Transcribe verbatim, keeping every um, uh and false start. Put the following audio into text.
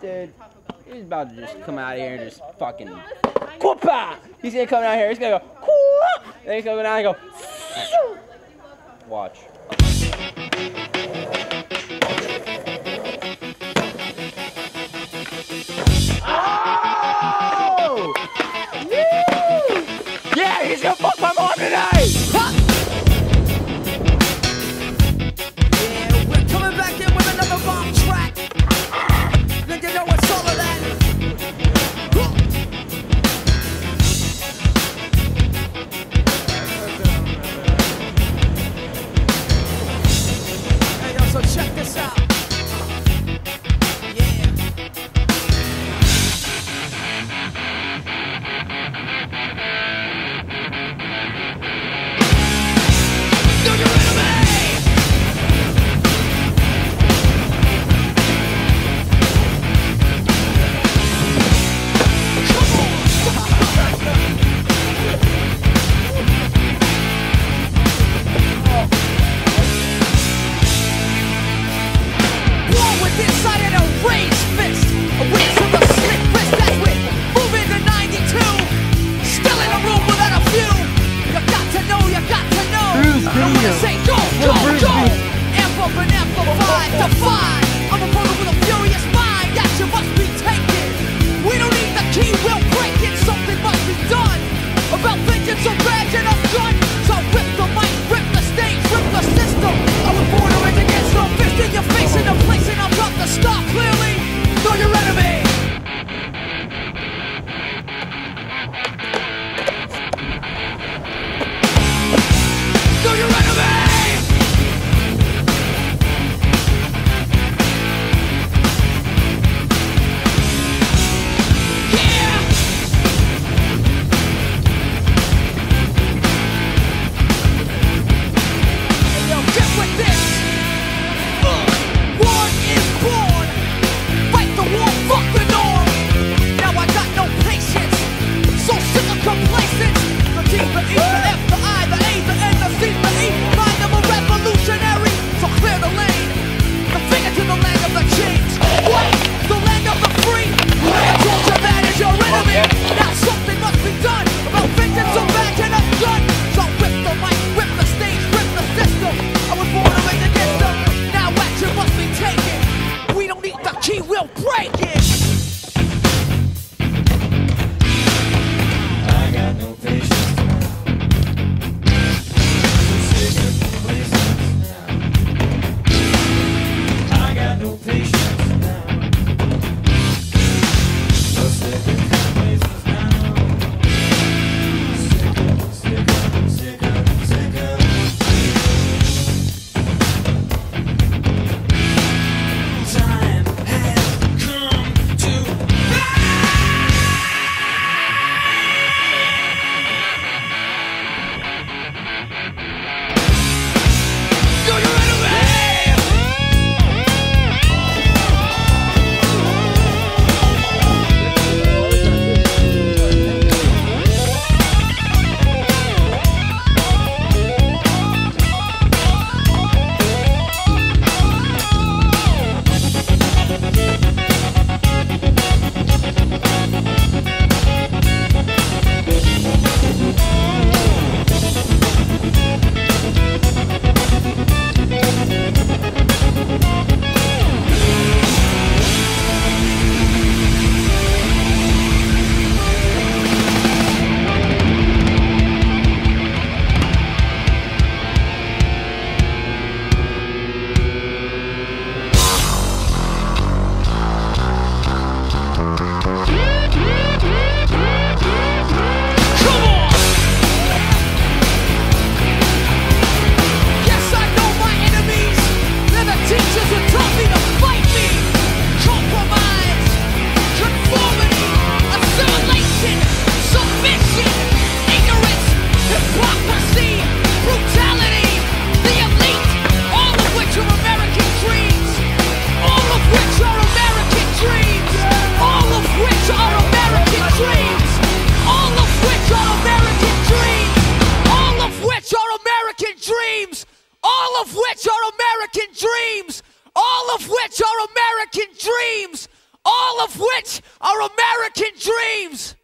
Dude, he's about to just come out here and just fucking. Whoop-ah! He's gonna come out here. He's gonna go. Whoop! Then he's gonna go down and go. Watch. Oh! Woo! Yeah, he's gonna fuck my mom tonight! Huh? Yeah, we're coming back in with another bomb track. Then you know what's all of that. Huh? Hey, yo, so check this out. which are American dreams, all all of which are American dreams.